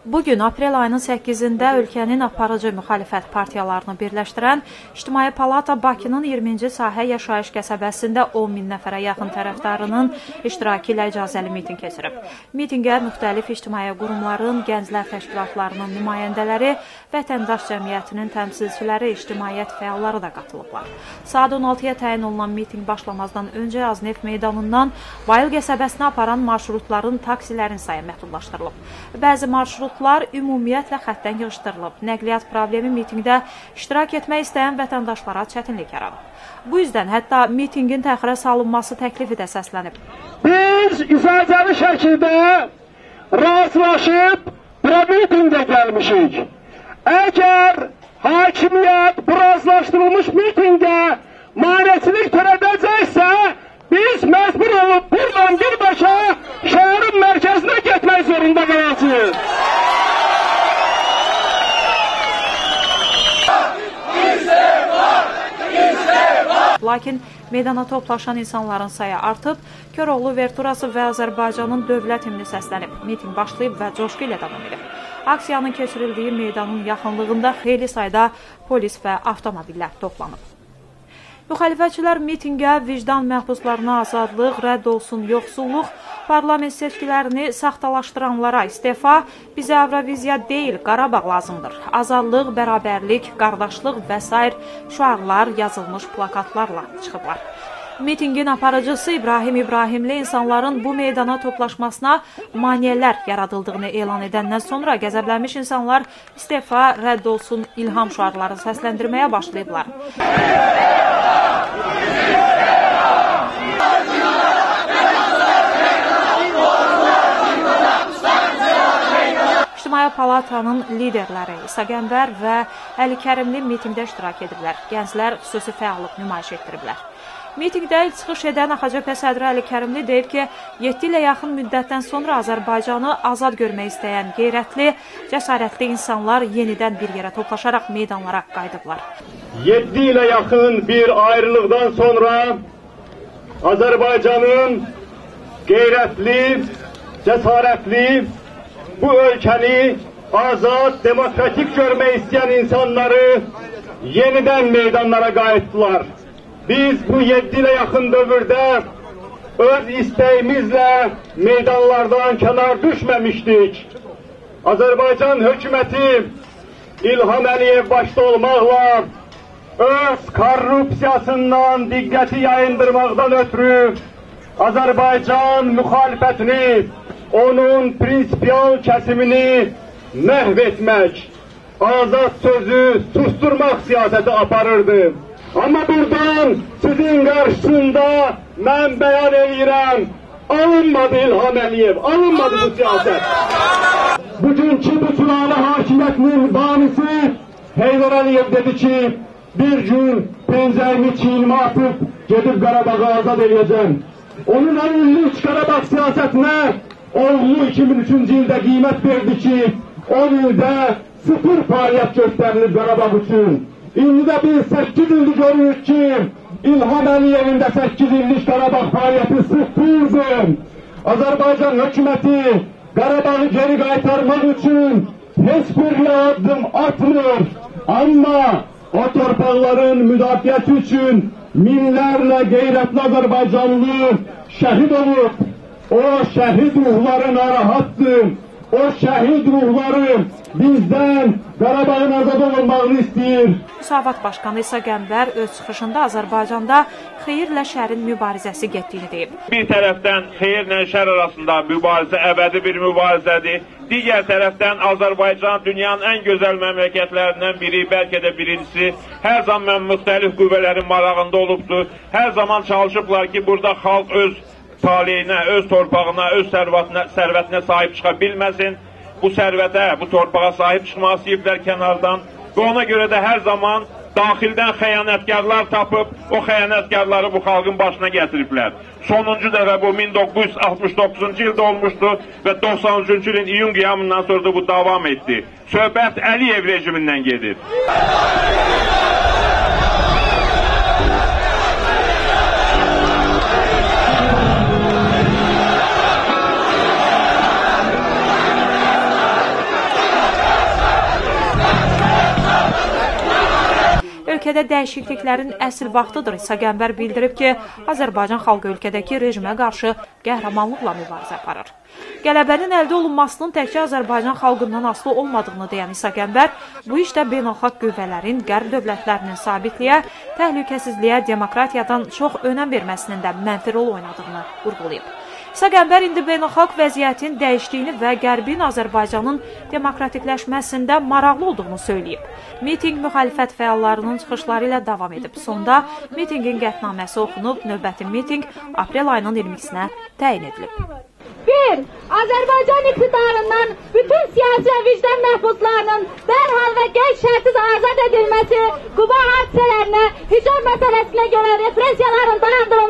Bugün aprel ayının 8-də ölkənin aparıcı müxalifət partiyalarını birləşdirən İctimai Palata Bakının 20-ci sahə yaşayış qəsəbəsində 10 min nəfərə yaxın tərəfdarının iştirakı ilə icazəli miting keçirib. Mitingə müxtəlif ictimai qurumların, gənclər təşkilatlarının nümayəndələri, vətəndaş cəmiyyətinin təmsilçiləri, ictimaiyyət fəalları da qatılıblar. Saat 16-ya təyin olunan miting başlamazdan öncə Aznef meydanından Bayıl qəsəbəsinə aparan marşrutların, taksilərin sayı məhdudlaşdırılıb. Bəzi marşrutlar ümumiyyətlə xəttdən yığışdırılıb. Nəqliyyat problemi mitingdə iştirak etmək istəyən vətəndaşlara çətinlik yaradıb. Bu yüzden hətta mitingin təxirə salınması təklifi də səslənib. Biz icazəli şəkildə razılaşıb bura mitingə gəlmişik. Əgər hakimiyyət bu razılaşdırılmış mitingə maneçilik törədəcəksə, biz məcbur olub buradan birbaşa şəhərin mərkəzinə getmək zorunda qalacağıq. Lakin meydana toplaşan insanların sayı artıb, Köroğlu Verturası və Azərbaycanın dövlət himni səslənib, miting başlayıb və coşqu ilə davam edib. Aksiyanın keçirildiyi meydanın yaxınlığında xeyli sayda polis və avtomobillər toplanıb. Müxalifətçilər mitingə vicdan məhbuslarına azadlıq, rədd olsun yoxsulluq, parlament seçkilərini saxtalaşdıranlara istefa, bizə Avroviziya deyil, Qarabağ lazımdır, azadlıq, bərabərlik, qardaşlıq və s. şüarlar yazılmış plakatlarla çıxıblar. Mitingin aparıcısı İbrahim İbrahimli insanların bu meydana toplaşmasına maneələr yaradıldığını elan edəndən sonra qəzəblənmiş insanlar istefa, rədd olsun, ilham şüarları səsləndirməyə başlayıblar. İctimai Palatanın liderləri İsa Qəmbər və Əli Kərimli mitingdə iştirak ediblər. Gənclər xüsusi fəallıq nümayiş etdiriblər. Mitingdə ilk çıxış edən AXCP sədri Əli Kərimli deyib ki, 7 ilə yaxın müddətdən sonra Azərbaycanı azad görmək istəyən qeyrətli, cəsarətli insanlar yenidən bir yerə toplaşaraq meydanlara qayıdıblar. 7 ilə yaxın bir ayrılıqdan sonra Azərbaycanın qeyrətli, cəsarətli, bu ölkəni azad, demokratik görmək istəyən insanları yenidən meydanlara qayıtdılar. Biz bu 7 ilə yaxın dövrdə öz istəyimizlə meydanlardan kənar düşməmişdik. Azərbaycan hökuməti İlham Əliyev başda olmaqla öz korrupsiyasından diqqəti yayındırmaqdan ötürü Azərbaycan müxalifətini, onun prinsipial kəsimini məhv etmək, azad sözü susturmaq siyasəti aparırdı. Amma buradan sizin qarşısında mən bəyan edirəm, alınmadı İlham Əliyev, alınmadı bu siyasət. Bugünkü bu sülalə hakimiyyətinin banisi Heydər Əliyev dedi ki, bir gün pəncərimi çiynimə atıp gedib Qarabağı azad edəcəm. Onun əlillik Qarabağ siyasətinə oğlu 2003-cü ildə qiymət verdi ki, 10 ildə 0 fəaliyyət göstərilib Qarabağ üçün. İndi də biz 8 ildir görürük ki, İlham Əliyevin də 8 illik Qarabağ fəaliyyəti sıfırdır. Azərbaycan hökuməti Qarabağı geri qaytarmaq üçün heç bir addım atmır. Amma o torpaqların müdafiəsi üçün minlərlə qeyrətli Azərbaycanlı şəhid olub. O şəhid ruhları narahatdır. O şəhid ruhları bizdən Qarabağın azad olunmağını istəyir. Müsavat Başkanı İsa Qəmbər öz çıxışında Azərbaycanda xeyirlə şərin mübarizəsi getdiyini deyib. Bir tərəfdən xeyirlə şər arasında mübarizə əbədi bir mübarizədir. Digər tərəfdən Azərbaycan dünyanın ən gözəl məmləkətlərindən biri, bəlkə də birincisi, hər zaman müxtəlif qüvvələrin marağında olubdur. Hər zaman çalışıblar ki, burada xalq öz taleyinə, öz torpağına, öz sərvətinə sahib çıxa bilməsin. Bu sərvətə, bu torpağa sahib çıxmaq istəyiblər kənardan və ona görə də hər zaman daxildən xəyanətkarlar tapıb, o xəyanətkarları bu xalqın başına gətiriblər. Sonuncu dəfə bu 1969-cu ildə olmuşdu və 93-cü ilin iyun qiyamından sonra da bu davam etdi. Söhbət Əliyev rejimindən gedir. ölkədə dəyişikliklərin əsl vaxtıdır. İsa Qəmbər bildirib ki, Azərbaycan xalqı ölkədəki rejimə qarşı qəhrəmanlıqla mübarizə aparır. Qələbənin əldə olunmasının təkcə Azərbaycan xalqından asılı olmadığını deyən İsa Qəmbər, bu işdə beynəlxalq qüvvələrin, qərb dövlətlərinin sabitliyə, təhlükəsizliyə, demokratiyadan çox önəm verməsinin də mənfi rol oynadığını vurğulayıb. İsa Qəmbər indi beynəlxalq vəziyyətin dəyişdiyini və Qərbin Azərbaycanın demokratikləşməsində maraqlı olduğunu söyləyib. Miting müxalifət fəallarının çıxışları ilə davam edib. Sonda mitingin qətnaməsi oxunub, növbəti miting aprel ayının 22-sinə təyin edilib. 1. Azərbaycan iqtidarından bütün siyasi və vicdan məhbuslarının dərhal və qeyd-şərtsiz azad edilməsi, Quba hadisələrinə, hicab məsələsinə görə repressiyaların dayandırılması